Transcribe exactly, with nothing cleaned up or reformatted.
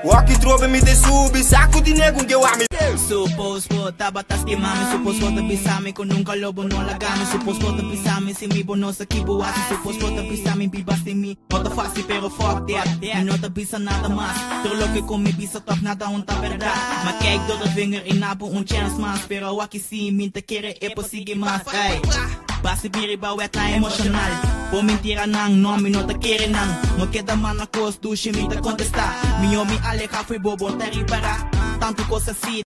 Walk trove me de subi, saco de nego que eu ame. Suppose po tabatas di mami, suppose po tabi sa amin kung nung kalobo no lagami. Suppose po tabi sa amin si mi bono sa kibuwasi. Suppose po tabi sa amin bibas ni mi Nota fácil pero fuck that, mi no tabi sa nada mas. Tulo que kung may bisa top nada un verdad. Makijk door de vinger inabo un chance mas. Pero waki si min te kere e posige mas. Ay, basi biri ba wet na emotional. Po mentira nang no mi no te kere nang. Mo queda man ako dushi mi te contestar. Mi yo mi ale ka foi bobo tari para. Tanto coisa assim